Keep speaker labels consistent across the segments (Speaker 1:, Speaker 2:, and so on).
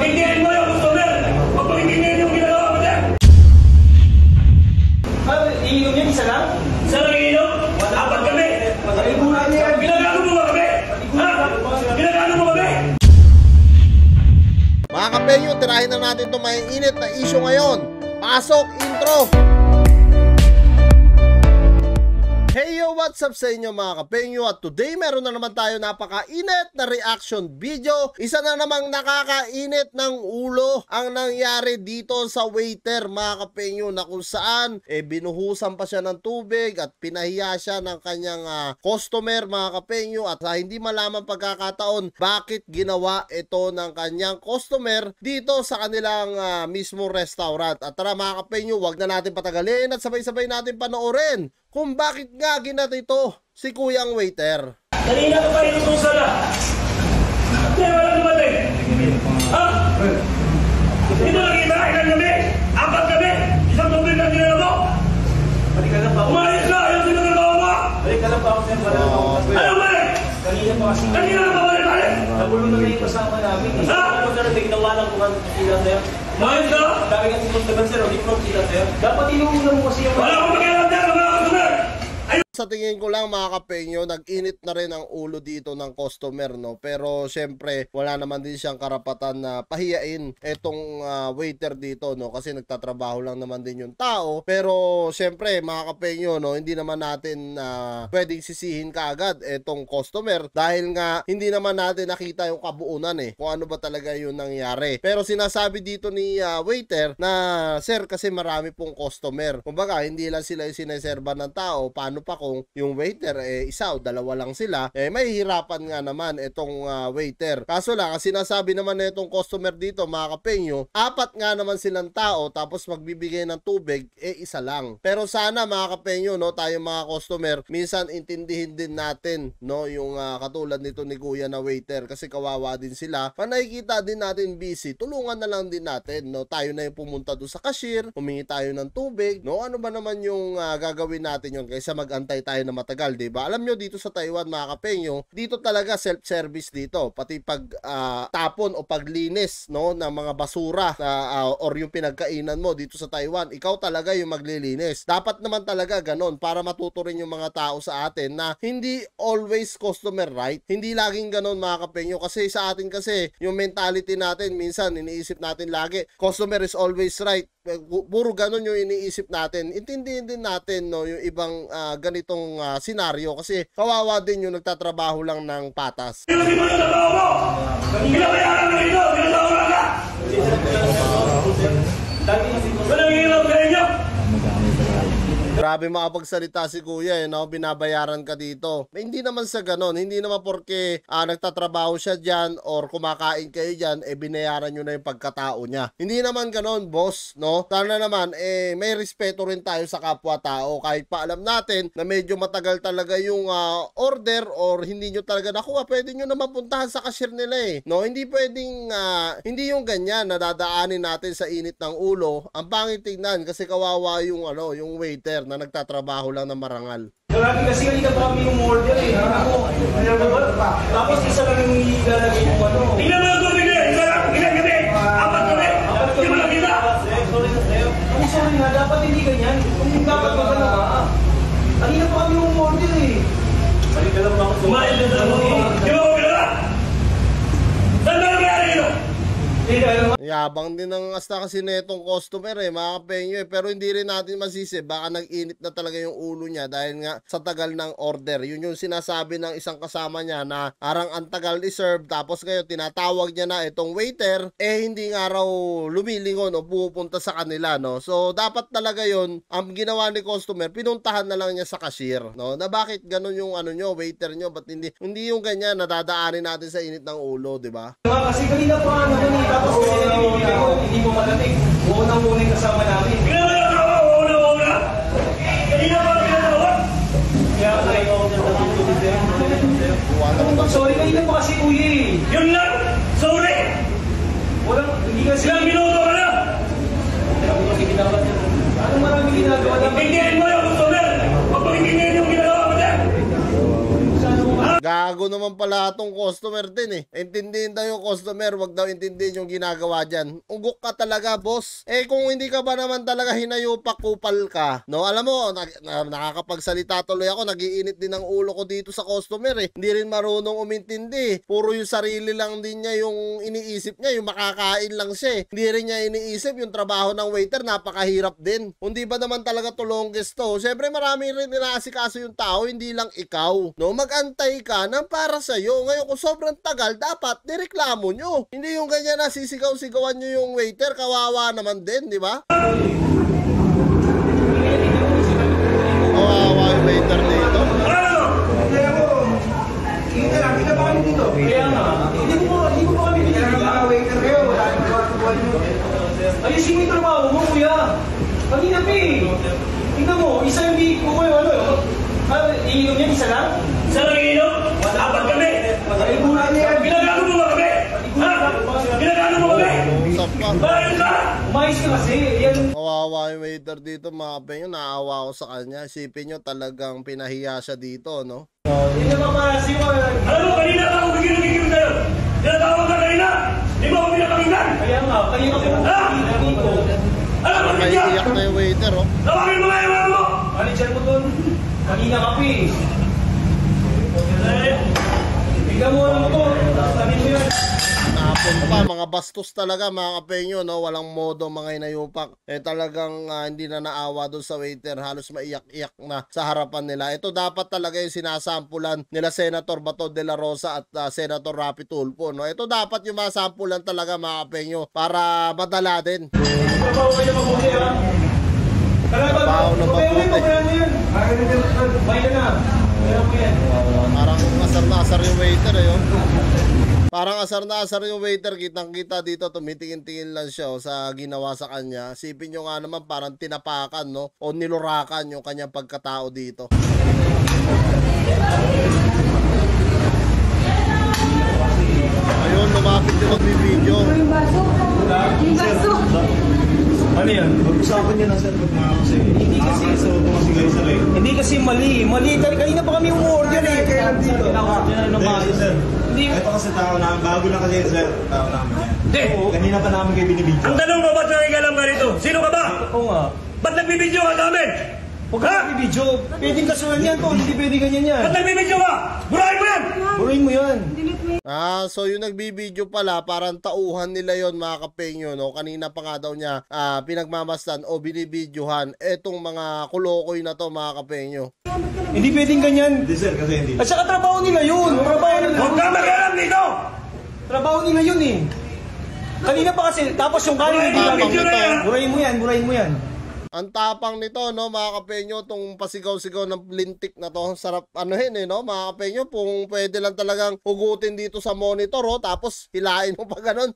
Speaker 1: Pagbigyan mo yung customer! Pagbigyan yung ginagawa mo dyan!
Speaker 2: Iinom yan, isa lang?
Speaker 1: Isa lang iinom? Apat kami! Ginagano mo ba kami? Ha? Ginagano mo kami?
Speaker 3: Mga kapenyo, tirahin na natin itong may init na issue ngayon. Pasok, intro! Hey yo, what's up sa inyo mga kapenyo? At today meron na naman tayo napakainit na reaction video. Isa na namang nakakainit ng ulo ang nangyari dito sa waiter mga kapenyo, na kung saan binuhusan pa siya ng tubig at pinahiya siya ng kanyang customer mga kapenyo, at hindi malaman pagkakataon bakit ginawa ito ng kanyang customer dito sa kanilang mismo restaurant. At tara mga kapenyo, wag na natin patagalin at sabay-sabay natin panoorin kung bakit nga ginatito si kuyang waiter.
Speaker 1: Kanina ka pa inutusan na. Kaya walang dumating. Ha? Ito nakita, ilan kami? Apat kami? Isang tubig lang ginagawa mo?
Speaker 2: Balik ka lang ba ako?
Speaker 1: Umayos ka! Ayaw ginagawa mo!
Speaker 2: Balik ka lang ba ako, sir? Wala na akong kasama.
Speaker 1: Ayaw balik!
Speaker 2: Kanina pa kasi.
Speaker 1: Kanina ka pa balik!
Speaker 2: Nagulo na rin yung kasama namin.
Speaker 1: Ha?
Speaker 2: Ano ba, sir? Ginawa lang kung ano sila, sir.
Speaker 1: Umayos ka!
Speaker 2: Dami kasi customer, sir. Hindi ko sila, sir. Dapat inuuna mo kasi yung...
Speaker 1: Wala akong pakialam dyan sa mga customer!
Speaker 3: Sa tingin ko lang mga kapenyo, nag-init na rin ang ulo dito ng customer, no? Pero syempre, wala naman din siyang karapatan na pahiyain etong waiter dito, no? Kasi nagtatrabaho lang naman din yung tao. Pero syempre, mga kapenyo, no? Hindi naman natin pwedeng sisihin kaagad etong customer dahil nga hindi naman natin nakita yung kabuunan kung ano ba talaga yung nangyari. Pero sinasabi dito ni waiter na, sir, kasi marami pong customer. Kumbaga, hindi lang sila yung sineserba ng tao. Paano pa kung yung waiter isa o dalawa lang sila, mahihirapan nga naman itong waiter. Kaso lang, kasi sinasabi naman na itong customer dito mga kapenyo, apat nga naman silang tao tapos magbibigay ng tubig isa lang. Pero sana mga kapenyo, no, tayo mga customer, minsan intindihin din natin, no, yung katulad nito ni kuya na waiter, kasi kawawa din sila. Pag nakikita din natin busy, tulungan na lang din natin, no, tayo na yung pumunta doon sa cashier, humingi tayo ng tubig, no, ano ba naman yung gagawin natin yun kaysa mag-antay tayo na matagal, diba? Alam nyo, dito sa Taiwan mga kapenyo, dito talaga self-service dito, pati pag tapon o paglinis, no, ng mga basura or yung pinagkainan mo dito sa Taiwan, ikaw talaga yung maglilinis. Dapat naman talaga ganon para matuto rin yung mga tao sa atin na hindi always customer right, hindi laging ganon mga kapenyo, kasi sa atin kasi yung mentality natin, minsan iniisip natin lagi customer is always right. Puro ganon yung iniisip natin. Intindihin din natin, no, yung ibang ganitong senaryo, kasi kawawa din yung nagtatrabaho lang ng patas.
Speaker 1: Hindi mo yung trabaho mo! Pinabayaran mo ito! Pinasawala ka! Walang hirap sa inyo!
Speaker 3: Grabe makapagsalita si kuya, no? Binabayaran ka dito. Hindi naman sa ganon. Hindi naman porke nagtatrabaho siya dyan or kumakain kayo dyan, binayaran nyo na yung pagkatao niya. Hindi naman ganon, boss, no? Sana naman, may respeto rin tayo sa kapwa-tao. Kahit pa alam natin na medyo matagal talaga yung order or hindi nyo talaga nakuha, pwede nyo na mapuntahan sa cashier nila, no? Hindi pwedeng, hindi yung ganyan na dadaanin natin sa init ng ulo. Ang pangit tignan kasi kawawa yung, yung waiter na nagtatrabaho lang ng marangal.
Speaker 2: Grabe kasi kanina pa kami yung order Ako, tapos isa lang yung ilalagay yung ano.
Speaker 1: Tingnan mo yung tubig niya! Isa lang! Ilan kami? Apat kami! Hindi mo lang kita!
Speaker 2: Sorry na sa'yo. Sorry na, dapat hindi ganyan. Kung dapat maganda ka. Kanina pa kami yung order Balik ka lang ba ako?
Speaker 1: Kumain na sa mga! Di mo ko kilala? Saan ba nangyari ito?
Speaker 3: Yabang din ng asta kasi netong customer mga kapenyo pero hindi rin natin masisi, baka nag-init na talaga yung ulo niya dahil nga sa tagal ng order. Yun yung sinasabi ng isang kasama niya na arang ang tagal i-serve, tapos ngayon tinatawag niya na itong waiter hindi nga raw lumilingon o pupunta sa kanila, no? So dapat talaga yun, ang ginawa ni customer, pinuntahan na lang niya sa cashier, no? Na bakit ganun yung nyo, waiter nyo, ba't hindi yung ganyan na dadaanin natin sa init ng ulo, di ba?
Speaker 2: Kasi kanina pa tapos hindi mo madating. Unang-unang kasama namin.
Speaker 1: Pinasawala ka! Una-una! Kanina ba pinasawala?
Speaker 2: Kaya tayo sorry, kanina pa kasi uyi.
Speaker 1: Yun lang! Sorry!
Speaker 2: Hindi kasi...
Speaker 1: Ilang minuto ka na!
Speaker 2: Anong maraming ginagawa namin?
Speaker 1: Pagbigyan mo yung customer! Pagbigyan yung ginagawa mo dyan! Ha?
Speaker 3: Gago naman pala itong customer din eh. Intindihin daw yung customer, wag daw intindihin yung ginagawa dyan. Ugok ka talaga, boss. Eh kung hindi ka ba naman talaga hinayupak, kupal ka, no? Alam mo, nakakapagsalita tuloy ako, nagiinit din ang ulo ko dito sa customer eh. Hindi rin marunong umintindi. Puro yung sarili lang din niya yung iniisip niya, yung makakain lang siya eh. Hindi rin niya iniisip yung trabaho ng waiter, napakahirap din. Hindi ba naman talaga tulongges to? Siyempre marami rin inaasikaso yung tao, hindi lang ikaw. No, mag-antay ka ng para sa'yo. Ngayon kung sobrang tagal, dapat nireklamo nyo. Hindi yung ganyan na sisigaw-sigawan nyo yung waiter, kawawa naman din, di ba? Kawawa yung waiter dito.
Speaker 2: Kita pa kami dito. Kaya nga, hindi ko pa kami dito. Mga waiter kayo, wala nang buwan nyo. Ayusin mo yung trabaho mo, kuya. Kanina pa eh. Tingnan mo, isa yung di ko kayo, ano? Iinom yan, isa lang?
Speaker 1: Isa lang iinom? Apat kami! Pinagano mo ba kami? Ha? Pinagano mo kami? Bakit ka?
Speaker 2: Umayos ka kasi. Yan.
Speaker 3: Kawawa yung waiter dito, mga kapeng yun. Naawa ko sa kanya. Isipin nyo talagang pinahiya siya dito, no?
Speaker 2: Hindi na mapalasi mo.
Speaker 1: Alam mo, kanina ako bigil-bigil sa'yo. Tinatawag ka kanina. Di ba ako pinapakinggan?
Speaker 2: Kaya nga, kanina ko.
Speaker 1: Ha? Alam mo,
Speaker 3: May iyak na yung waiter, oh.
Speaker 1: tawagin mo nga yung mga mo!
Speaker 2: Manager mo doon. Kanina ka pa eh. Tignan mo lang to. Sabihin mo yan.
Speaker 3: Napon pa, mga bastos talaga, mga kapenyo, no? Walang modo, mga inayupak. Eh talagang hindi na naawa doon sa waiter. Halos maiyak-iyak na sa harapan nila. Ito dapat talaga yung sinasampulan nila Senator Bato de la Rosa at Senator Rapi Tulfo, no? Ito dapat yung masampulan talaga, mga kapenyo, para madala din.
Speaker 2: Trabaho kayo mabuti ha.
Speaker 3: Trabaho na mabuti.
Speaker 2: Bayan na.
Speaker 3: Parang asar na asar yung waiter, eh, oh. Parang asar na asar yung waiter, kitang-kita dito, tumitingin-tingin lang siya sa ginawa sa kanya. Sipin nyo nga naman parang tinapakan, no? O nilurakan yung kanyang pagkatao dito. Ayun, lumapit yung magbibideo.
Speaker 4: Yung baso. Yung baso.
Speaker 2: Ano yan?
Speaker 5: Pag-usapan niya na sir, pag kasi hindi kasi sa kasi guys sir eh.
Speaker 2: Hindi kasi mali. Mali. Kanina pa kami umorder eh. Kaya dito.
Speaker 5: Hindi sir.
Speaker 2: Hindi.
Speaker 5: Ito kasi tao na, bago lang kasi sir, tao namin yan.
Speaker 1: Hindi!
Speaker 5: Kanina pa namin kayo binibidyo.
Speaker 1: Ang tanong mo, ba't nangigalam ka rito? Sino ka ba?
Speaker 2: Oo nga.
Speaker 1: Ba't nagbibidyo ka sa amin?
Speaker 2: Huwag ka nagbibidyo. Pwedeng kasuhan yan to. Hindi pwede ganyan yan.
Speaker 1: Ba't nagbibidyo ka? Burahin mo yan!
Speaker 2: Buruin mo yan.
Speaker 3: So yung nagbibideo pala, parang tauhan nila yon, mga kapengyo, no? Kanina pa nga daw niya pinagmamastan o binibidyohan etong mga kulokoy na to, mga kapengyo.
Speaker 2: Hindi pwedeng ganyan.
Speaker 5: Hindi sir, kasi hindi.
Speaker 2: At saka trabaho nila yun. Trabaho nila.
Speaker 1: Huwag ka mag-alam dito!
Speaker 2: Trabaho nila yun eh. Kanina pa kasi, tapos yung kanin hindi
Speaker 3: Tapang
Speaker 2: namin.
Speaker 3: nito.
Speaker 2: Burahin mo yan, burahin mo yan.
Speaker 3: Ang tapang nito, no, mga kapenyo, tong pasigaw-sigaw ng lintik na to. Sarap anuhin eh, no, mga kapenyo, kung pwede lang talagang hugutin dito sa monitor, oh, tapos hilain mo pa ganun.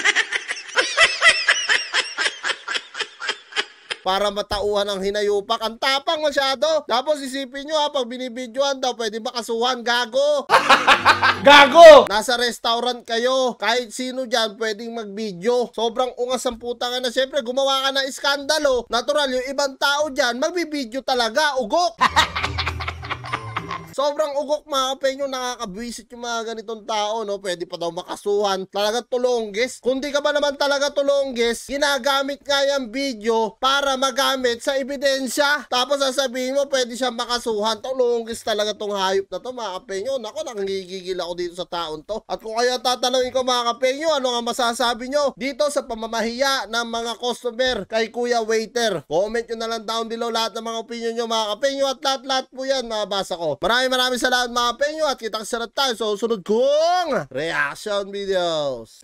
Speaker 3: Para matauhan ang hinayupak. Ang tapang masyado. Tapos isipin nyo pag binibidyohan daw, pwede makasuhan. Gago! Gago! Nasa restaurant kayo. Kahit sino dyan, pwedeng mag-video. Sobrang ungas ang putang na. Siyempre, gumawa ka ng iskandalo. Natural, yung ibang tao dyan, magbibidyo talaga. Ugok! Sobrang ugok, mga kapenyo, nakakabwisit yung mga ganitong tao, no? Pwede pa daw makasuhan. Talaga tulongges. Kung di ka ba naman talaga tulongges, ginagamit nga yung video para magamit sa ebidensya. Tapos sasabihin mo, pwede siya makasuhan. Tulongges talaga tong hayop na to, mga kapenyo. Nako, nangigigil ako dito sa taon to. At kung kaya tatanungin ko, mga kapenyo, ano nga masasabi nyo dito sa pamamahiya ng mga customer kay Kuya Waiter? Comment nyo na lang down below lahat ng mga opinion nyo, mga kapenyo, at lahat po yan nabasa ko. Maraming salamat, mga penyo, at kitang sarap tayo sa susunod kong reaction videos.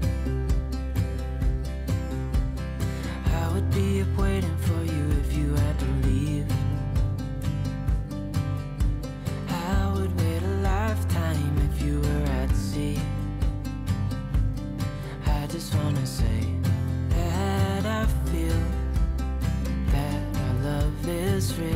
Speaker 6: I would be up waiting for you if you had to leave. I would wait a lifetime if you were at sea. I just wanna say that I feel that our love is real.